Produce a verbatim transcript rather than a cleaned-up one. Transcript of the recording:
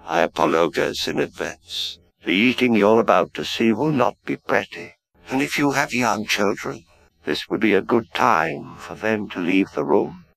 I apologize in advance. The eating you're about to see will not be pretty. And if you have young children, this would be a good time for them to leave the room.